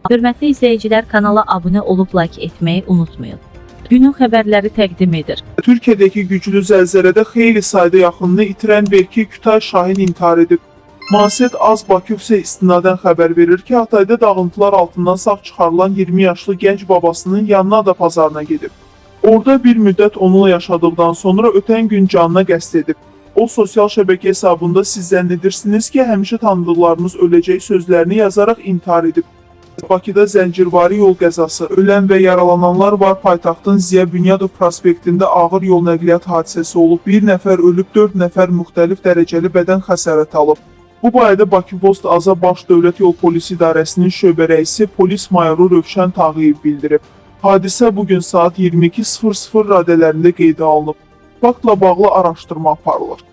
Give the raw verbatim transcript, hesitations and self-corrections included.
Hörmətli izləyicilər, kanala abunə olub like etməyi unutmayın. Günün xəbərləri təqdim edir. Türkiyədəki güclü zəlzələdə xeyli sayda yaxınını itirən Berki Kütay Şahin intihar edib. Maset Az Bakı isə istinadən xəbər verir ki, Hatayda dağıntılar altından sağ çıxarılan iyirmi yaşlı gənc babasının yanına da pazarına gedib. Orada bir müddət onunla yaşadıqdan sonra ötən gün canına qəsd edib. O, sosial şəbəkə hesabında siz zənn edirsiniz ki, həmişə tanıdıqlarınız öləcək sözlərini yazaraq intihar edib. Bakıda zəncirvari yol qəzası, ölən və yaralananlar var. Paytaxtın Ziya Bünyadov prospektində ağır yol nəqliyyat hadisəsi olub. Bir nəfər ölüb, dörd nəfər müxtəlif dərəcəli bədən xəsarəti alıb. Bu barədə Bakı Post Aza Baş Dövlət Yol Polisi İdarəsinin şöbə rəisi polis mayoru Rövşən Tağıyev bildirib. Hadisə bugün saat iyirmi iki sıfır sıfır radələrində qeydə alınıb. Faktla bağlı araşdırma aparılır.